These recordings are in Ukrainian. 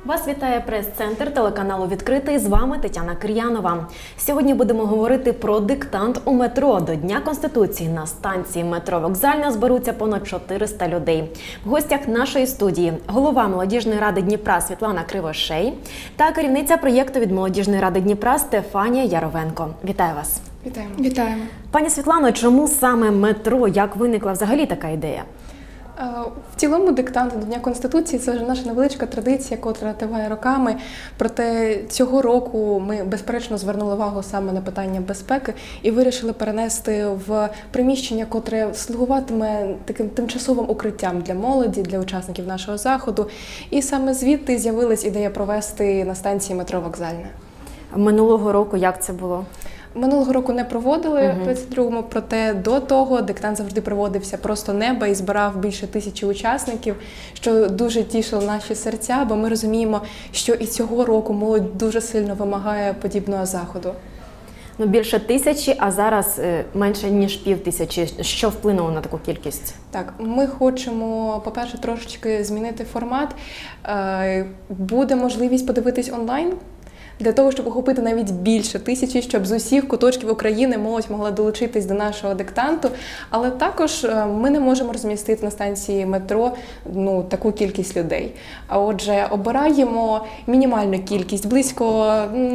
Вас вітає прес-центр телеканалу «Відкритий». З вами Тетяна Кир'янова. Сьогодні будемо говорити про диктант у метро. До Дня Конституції на станції метро «Вокзальна» зберуться понад 400 людей. В гостях нашої студії голова Молодіжної ради Дніпра Світлана Кривошей та керівниця проєкту від Молодіжної ради Дніпра Стефанія Яровенко. Вітаю вас. Вітаємо. Вітаємо. Пані Світлано, чому саме метро? Як виникла взагалі така ідея? В цілому диктант до Дня Конституції – це вже наша невеличка традиція, котра триває роками. Проте цього року ми, безперечно, звернули увагу саме на питання безпеки і вирішили перенести в приміщення, котре слугуватиме таким тимчасовим укриттям для молоді, для учасників нашого заходу. І саме звідти з'явилась ідея провести на станції метро «Вокзальна». Минулого року як це було? Минулого року не проводили в 22-му, проте до того диктант завжди проводився просто неба і збирав більше 1000 учасників, що дуже тішило наші серця, бо ми розуміємо, що і цього року молодь дуже сильно вимагає подібного заходу. Ну, більше 1000, а зараз менше ніж 5000. Що вплинуло на таку кількість? Так, ми хочемо, по-перше, трошечки змінити формат. Буде можливість подивитись онлайн, для того, щоб охопити навіть більше 1000, щоб з усіх куточків України молодь могла долучитись до нашого диктанту. Але також ми не можемо розмістити на станції метро таку кількість людей. А отже, обираємо мінімальну кількість, близько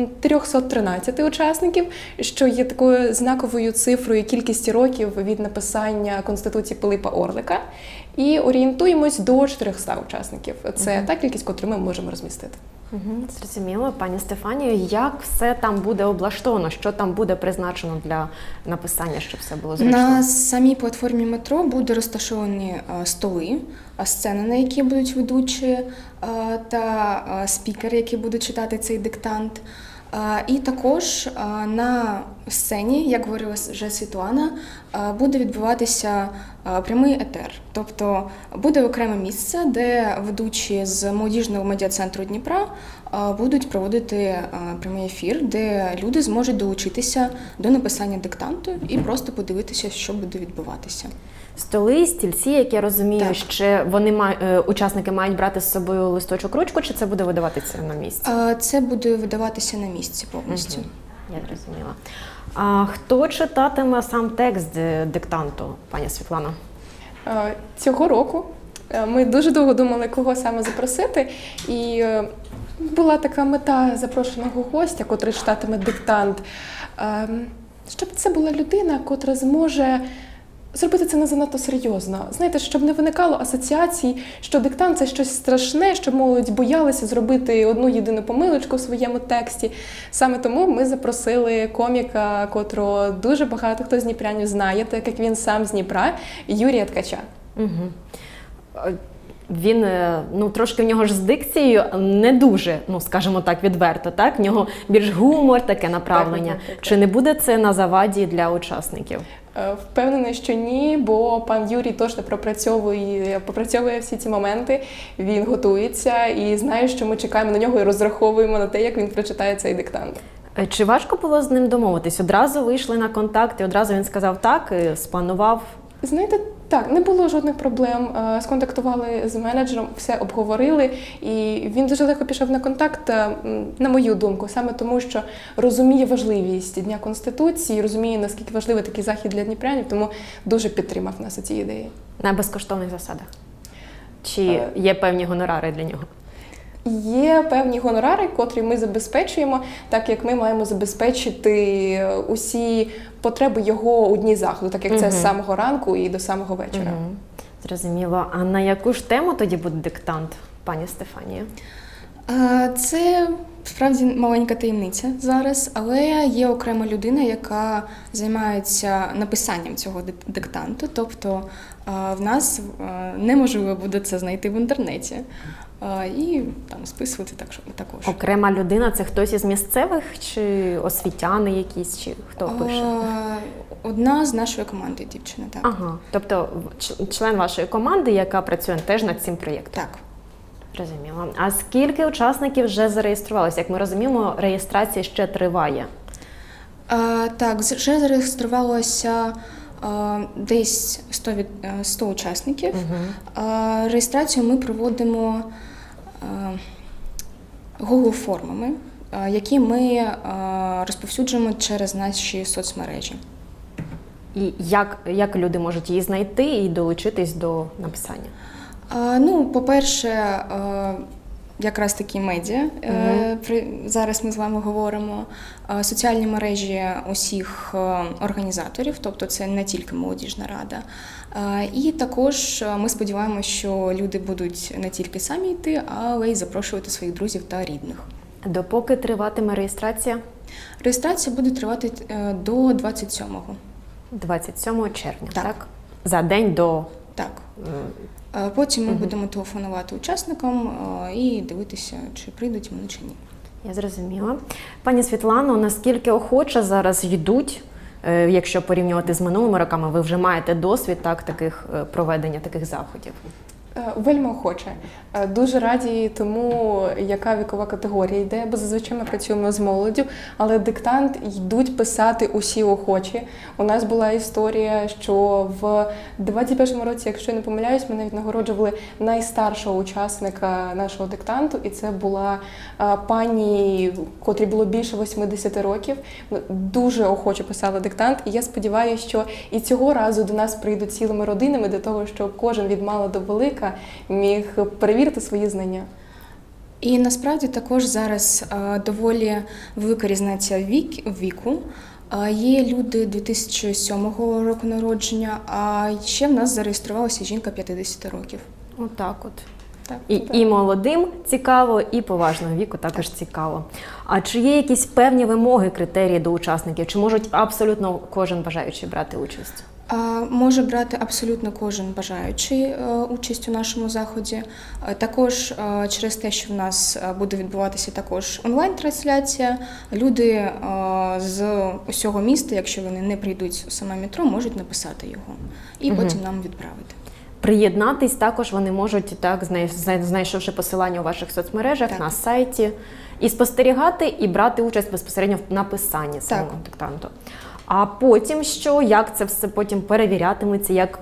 313 учасників, що є такою знаковою цифрою кількості років від написання Конституції Пилипа Орлика. І орієнтуємось до 400 учасників. Це та кількість, яку ми можемо розмістити. Зрозуміло. Пані Стефанію, як все там буде облаштовано? Що там буде призначено для написання, щоб все було зручно? На самій платформі метро буде розташовані столи, сцени, на які будуть ведучі, та спікери, які будуть читати цей диктант. І також на сцені, як говорила вже Світлана, буде відбуватися прямий етер. Тобто буде окреме місце, де ведучі з молодіжного медіа-центру Дніпра будуть проводити прямий ефір, де люди зможуть долучитися до написання диктанту і просто подивитися, що буде відбуватися. Столи, стільці, як я розумію, так. Ще учасники мають брати з собою листочок, ручку, чи це буде видаватися на місці? Це буде видаватися на місці повністю. Я зрозуміла. А хто читатиме сам текст диктанту, пані Світлано? Цього року ми дуже довго думали, кого саме запросити. І була така мета запрошеного гостя, котрий читатиме диктант, щоб це була людина, котра зможе зробити це не занадто серйозно. Знаєте, щоб не виникало асоціацій, що диктант – це щось страшне, щоб молодь боялася зробити одну єдину помилочку в своєму тексті. Саме тому ми запросили коміка, котрого дуже багато хто з дніпрянів знає, так як він сам з Дніпра, Юрія Ткача. Він, трошки в нього ж з дикцією не дуже, скажімо так, відверто, так? В нього більш гумор, таке направлення. Так. Чи не буде це на заваді для учасників? Впевнена, що ні, бо пан Юрій точно попрацьовує всі ці моменти, він готується і знає, що ми чекаємо на нього і розраховуємо на те, як він прочитає цей диктант. Чи важко було з ним домовитись? Одразу вийшли на контакт і одразу він сказав так, і спланував? Знаєте, так, не було жодних проблем. Сконтактували з менеджером, все обговорили, і він дуже легко пішов на контакт, на мою думку, саме тому, що розуміє важливість Дня Конституції, розуміє, наскільки важливий такий захід для дніпрянів, тому дуже підтримав нас у цій ідеї. На безкоштовних засадах? Чи є певні гонорари для нього? Є певні гонорари, котрі ми забезпечуємо, так як ми маємо забезпечити усі потреби його у дні заходу, так як це з самого ранку і до самого вечора. Зрозуміло. А на яку ж тему тоді буде диктант, пані Стефанія? Це справді маленька таємниця зараз, але є окрема людина, яка займається написанням цього диктанту, тобто в нас неможливо буде це знайти в інтернеті. І там списувати також. Окрема людина – це хтось із місцевих, чи освітяни якісь, чи хто пише? Одна з нашої команди дівчина, так. Ага, тобто член вашої команди, яка працює теж над цим проєктом? Так. Розуміло. А скільки учасників вже зареєструвалося? Як ми розуміємо, реєстрація ще триває. Так, вже зареєструвалося десь 100 учасників. Реєстрацію ми проводимо Google формами, які ми розповсюджуємо через наші соцмережі. І як люди можуть її знайти і долучитись до написання? Ну, по-перше, якраз такі медіа, зараз ми з вами говоримо, соціальні мережі усіх організаторів, тобто це не тільки молодіжна рада. І також ми сподіваємося, що люди будуть не тільки самі йти, але й запрошувати своїх друзів та рідних. Допоки триватиме реєстрація? Реєстрація буде тривати до 27-го. 27 червня, так? Так. За день до... Так. Потім ми будемо телефонувати учасникам і дивитися, чи прийдуть вони, чи ні. Я зрозуміла. Пані Світлано, наскільки охоче зараз йдуть, якщо порівнювати з минулими роками, ви вже маєте досвід проведення таких заходів? Вельми охоче. Дуже раді тому, яка вікова категорія йде, бо зазвичай ми працюємо з молоддю, але диктант йдуть писати усі охочі. У нас була історія, що в 21-му році, якщо я не помиляюсь, ми навіть нагороджували найстаршого учасника нашого диктанту, і це була пані, котрій було більше 80 років. Дуже охоче писала диктант, і я сподіваюся, що і цього разу до нас прийдуть цілими родинами для того, щоб кожен від мала до велика міг перевірити свої знання. І насправді також зараз доволі велика різниця віку. Є люди 2007 року народження, а ще в нас зареєструвалася жінка 50 років. Отак от. Так. І молодим цікаво, і поважного віку також цікаво. А чи є якісь певні вимоги, критерії до учасників? Чи можуть абсолютно кожен бажаючий брати участь? Може брати абсолютно кожен бажаючий участь у нашому заході. Також через те, що в нас буде відбуватися також онлайн-трансляція, люди з усього міста, якщо вони не прийдуть у саме метро, можуть написати його і потім нам відправити. Приєднатись також вони можуть, так, знайшовши посилання у ваших соцмережах, на сайті, і спостерігати, і брати участь безпосередньо в написанні самого диктанту. А потім що? Як це все потім перевірятиметься? Як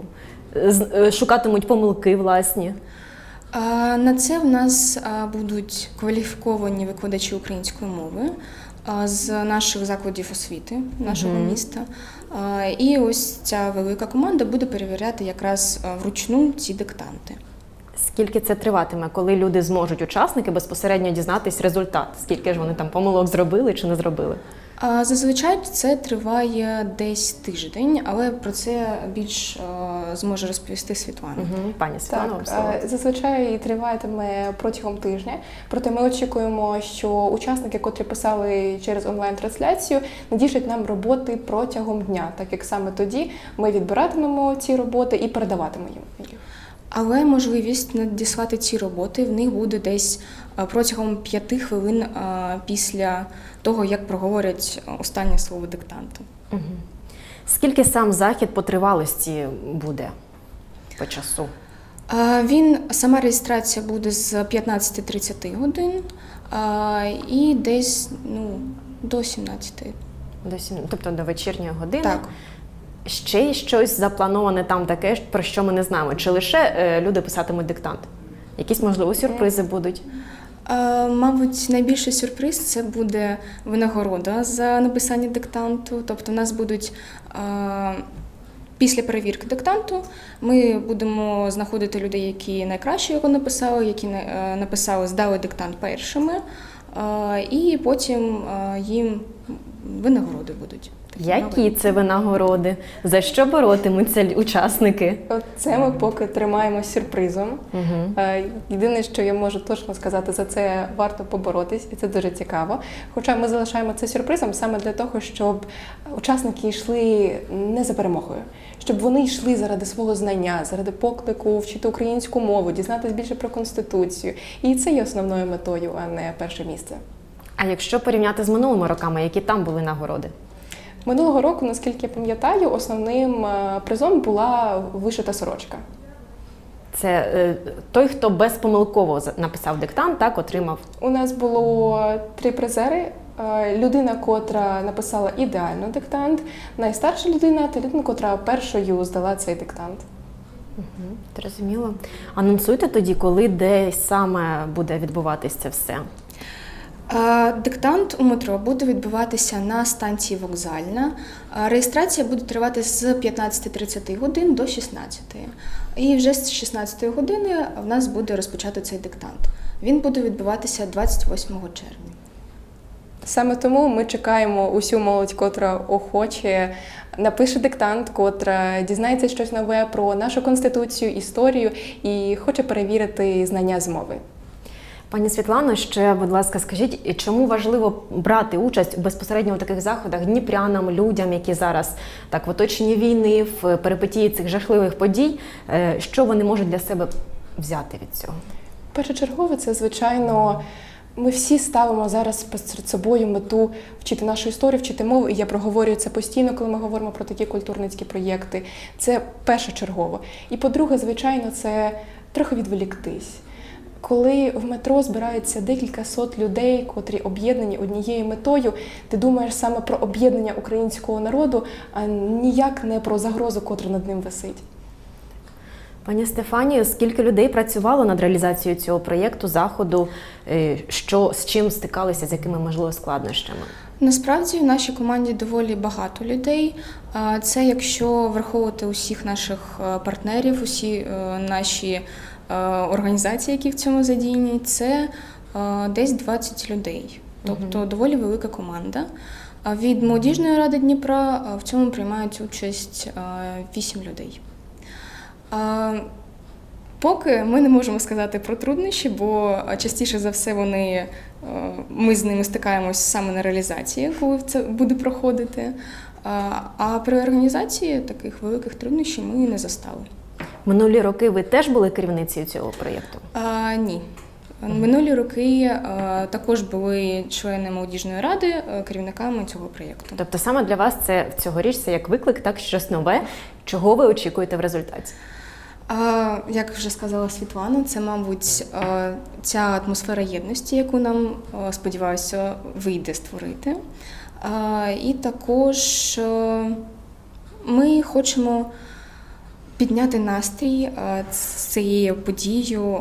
шукатимуть помилки власні? На це в нас будуть кваліфіковані викладачі української мови з наших закладів освіти нашого міста. І ось ця велика команда буде перевіряти якраз вручну ці диктанти. Скільки це триватиме, коли люди зможуть, учасники, безпосередньо дізнатись результат? Скільки ж вони там помилок зробили чи не зробили? Зазвичай це триває десь тиждень, але про це більш зможе розповісти Світлана. Пані Світлано, так, зазвичай триватиме протягом тижня, проте ми очікуємо, що учасники, котрі писали через онлайн-трансляцію, надішлють нам роботи протягом дня, так як саме тоді ми відбиратимемо ці роботи і передаватимемо їм. Але можливість надіслати ці роботи в них буде десь протягом 5 хвилин після того, як проговорять останнє слово диктанту. Скільки сам захід по тривалості буде по часу? Сама реєстрація буде з 15-30 годин і десь до 17. Тобто до вечірньої години? Так. Ще щось заплановане там таке, про що ми не знаємо? Чи лише люди писатимуть диктант? Якісь, можливо, сюрпризи будуть? Мабуть, найбільший сюрприз – це буде винагорода за написання диктанту. Тобто у нас будуть, після перевірки диктанту, ми будемо знаходити людей, які найкраще його написали, які здали диктант першими, і потім їм винагороди будуть. Які це винагороди? За що боротимуться учасники? Це ми поки тримаємо сюрпризом. Єдине, що я можу точно сказати, за це варто поборотись, і це дуже цікаво. Хоча ми залишаємо це сюрпризом саме для того, щоб учасники йшли не за перемогою, щоб вони йшли заради свого знання, заради поклику вчити українську мову, дізнатися більше про Конституцію. І це є основною метою, а не перше місце. А якщо порівняти з минулими роками, які там були нагороди? Минулого року, наскільки я пам'ятаю, основним призом була вишита сорочка. Це той, хто безпомилково написав диктант, так, отримав? У нас було 3 призери. Людина, котра написала ідеально диктант, найстарша людина та людина, котра першою здала цей диктант. Зрозуміло. Анонсуйте тоді, коли, де саме буде відбуватися це все? Диктант у метро буде відбуватися на станції Вокзальна. Реєстрація буде тривати з 15:30 годин до 16:00. І вже з 16:00 години в нас буде розпочати цей диктант. Він буде відбуватися 28 червня. Саме тому ми чекаємо усю молодь, котра охоче напише диктант, котра дізнається щось нове про нашу Конституцію, історію і хоче перевірити знання з мови. Пані Світлано, ще, будь ласка, скажіть, чому важливо брати участь безпосередньо у таких заходах дніпрянам, людям, які зараз так в оточенні війни, в перипетії цих жахливих подій, що вони можуть для себе взяти від цього? Першочергово це, звичайно, ми всі ставимо зараз перед собою мету вчити нашу історію, вчити мову, і я проговорюю це постійно, коли ми говоримо про такі культурницькі проєкти. Це першочергово. І по-друге, звичайно, це трохи відволіктись. Коли в метро збирається декілька сот людей, котрі об'єднані однією метою, ти думаєш саме про об'єднання українського народу, а ніяк не про загрозу, котра над ним висить. Пані Стефанію, скільки людей працювало над реалізацією цього проєкту, заходу, з чим стикалися, з якими, можливо, складнощами? Насправді в нашій команді доволі багато людей. Це якщо враховувати усіх наших партнерів, усі наші організації, які в цьому задіяні, це десь 20 людей. Тобто доволі велика команда. Від Молодіжної ради Дніпра в цьому приймають участь 8 людей. Поки ми не можемо сказати про труднощі, бо частіше за все ми з ними стикаємось саме на реалізації, коли це буде проходити. А при організації таких великих труднощів ми не застали. Минулі роки ви теж були керівницею цього проєкту? Ні. Минулі роки також були члени Молодіжної ради керівниками цього проєкту. Тобто саме для вас це цьогоріч це як виклик, так, щось нове. Чого ви очікуєте в результаті? Як вже сказала Світлана, це, мабуть, ця атмосфера єдності, яку нам, сподіваюся, вийде створити. І також ми хочемо підняти настрій з цією подією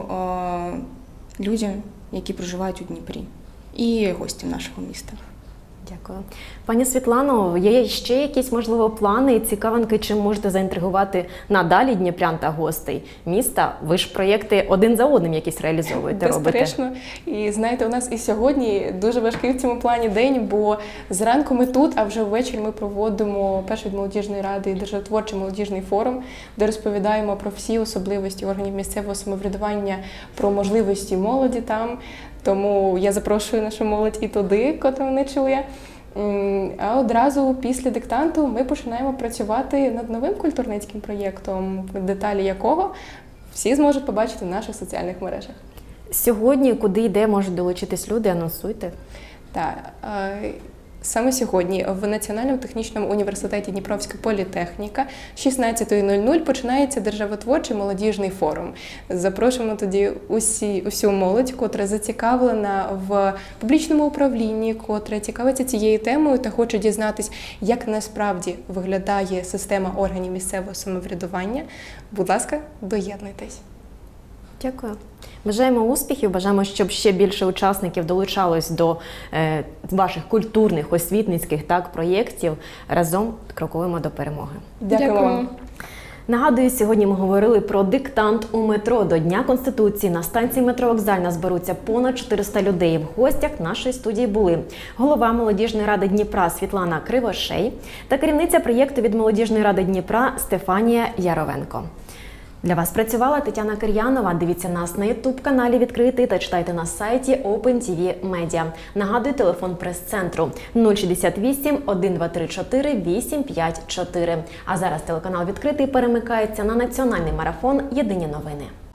людям, які проживають у Дніпрі, і гостям нашого міста. Дякую. Пані Світлано, є ще якісь, можливо, плани і цікавинки, чим можете заінтригувати надалі дніпрян та гостей міста? Ви ж проєкти один за одним якісь реалізовуєте, робите. Безперечно. І знаєте, у нас і сьогодні дуже важкий в цьому плані день, бо зранку ми тут, а вже ввечері ми проводимо перший від Молодіжної ради державотворчий молодіжний форум, де розповідаємо про всі особливості органів місцевого самоврядування, про можливості молоді там. Тому я запрошую нашу молодь і туди, котра не чує. А одразу після диктанту ми починаємо працювати над новим культурницьким проєктом, деталі якого всі зможуть побачити в наших соціальних мережах. Сьогодні, куди йде, можуть долучитись люди, анонсуйте. Так. Саме сьогодні в Національному технічному університеті Дніпровська політехніка 16:00 починається державотворчий молодіжний форум. Запрошуємо тоді усю молодь, котра зацікавлена в публічному управлінні, котра цікавиться цією темою та хоче дізнатись, як насправді виглядає система органів місцевого самоврядування. Будь ласка, доєднуйтесь. Дякую. Бажаємо успіхів, бажаємо, щоб ще більше учасників долучалось до ваших культурних, освітницьких проєктів. Разом крокуємо до перемоги. Дякую вам. Нагадую, сьогодні ми говорили про диктант у метро. До Дня Конституції на станції метро Вокзальна зберуться понад 400 людей. В гостях нашої студії були голова Молодіжної ради Дніпра Світлана Кривошей та керівниця проєкту від Молодіжної ради Дніпра Стефанія Яровенко. Для вас працювала Тетяна Кир'янова. Дивіться нас на YouTube-каналі «Відкритий» та читайте на сайті OpenTV Media. Нагадую, телефон прес-центру 068 1234 854. А зараз телеканал «Відкритий» перемикається на національний марафон «Єдині новини».